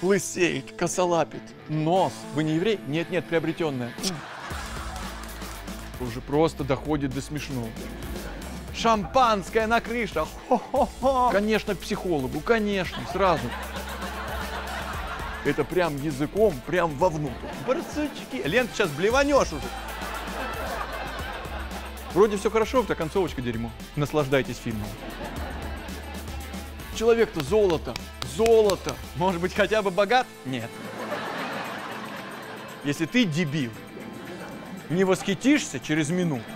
Лысеет, косолапит, нос. Вы не еврей? Нет, приобретенное. Уже просто доходит до смешного. Шампанское на крышах. Хо-хо-хо. Конечно, к психологу, конечно, сразу. Это прям языком, прям вовнутрь. Барсучки. Лен, ты сейчас блеванешь уже. Вроде все хорошо, это концовочка дерьмо. Наслаждайтесь фильмом. Человек-то золото. Золото. Может быть, хотя бы богат? Нет. Если ты дебил, не восхитишься через минуту.